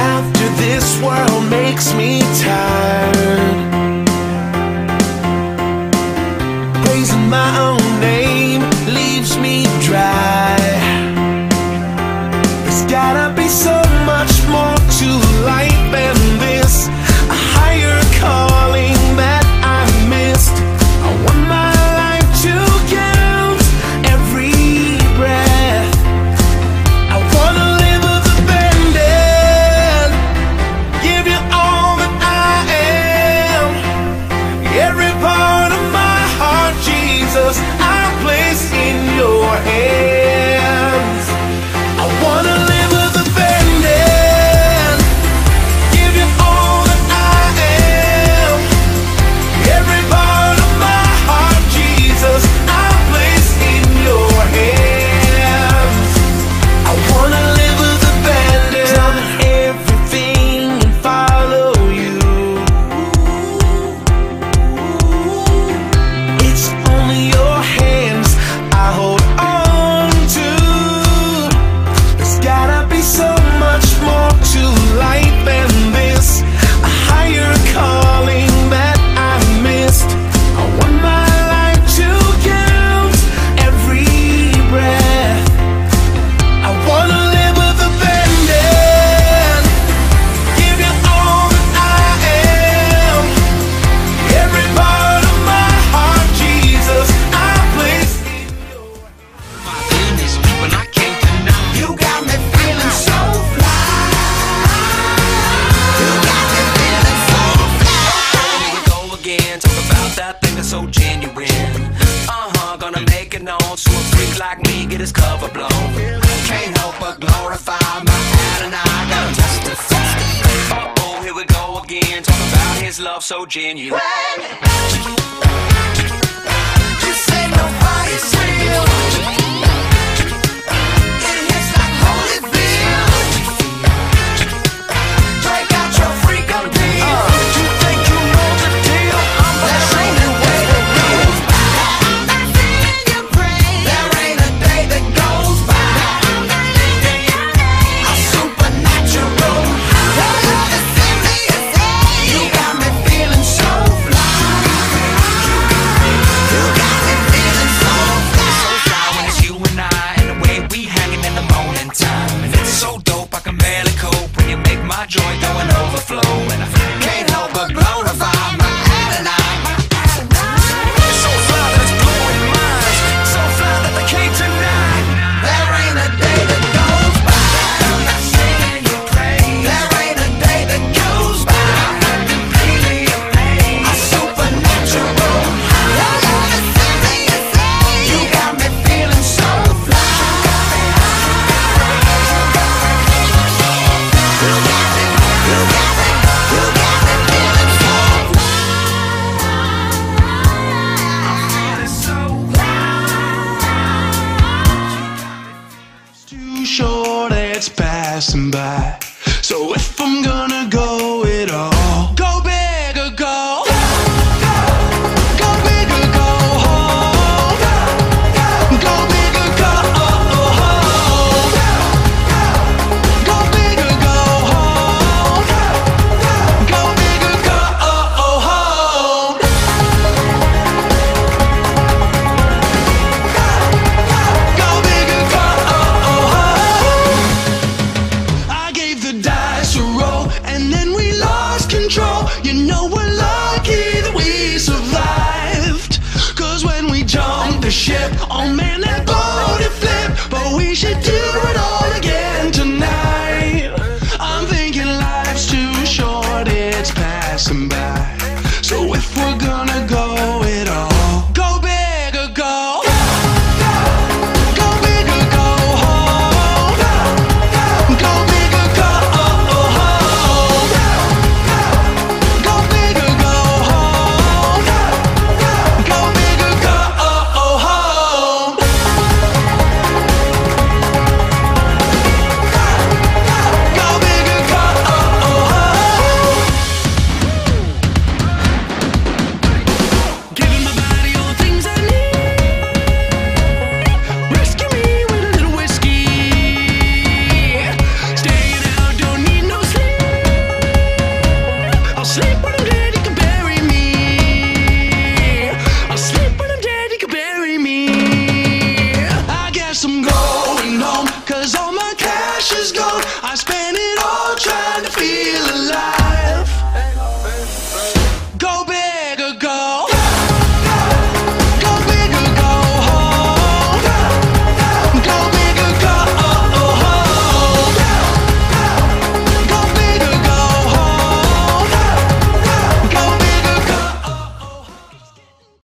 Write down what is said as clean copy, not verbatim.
After this world makes me tired, praising my own name leaves me dry. There's gotta be so much more to life than this, a higher calling that I missed. I want my life to count every breath. I wanna live with abandon, give you all that I am. Every part of my heart, Jesus, I place in your hands. I wanna live with abandon, give you all that I am. Every part of my heart, Jesus, I place in your hands. I wanna live with abandon, drop everything and follow you. It's only your hands I hold on to. There's gotta be so much more to life than this, a higher calling that I missed. I want my life to count every breath. I wanna live with abandon, give you all that I am. Every part of my heart, Jesus, I place in your hands. My goodness, when I can't deny, you got me feeling so fly. You got me feeling so fly. Here we go again, talk about that thing that's so genuine. Gonna make it known so a freak like me get his cover blown. Can't help but glorify my Adonai, gotta testify. Uh-oh, here we go again, talk about his love so genuine. You say no fire's real. It hits like Holyfield. Break out your freak appeal. You think you know the deal? There ain't a way that goes by. There ain't a day that goes by. A supernatural high. You got me feeling so fly. You got me feeling so fly. So fly when it's you and I, and the way we hanging in the morning time. And it's so dope I can barely cope when you make my joy go and overflow. And I can't help but glorify my Adonai. So fly that it's blowing minds, so fly that they can't deny. There ain't a day that goes by I'm not singing your praise. There ain't a day that goes by I'm completely amazed. A supernatural high. You got me feeling so fly. You got me feeling so Too short, it's passing by. So if I'm gonna go,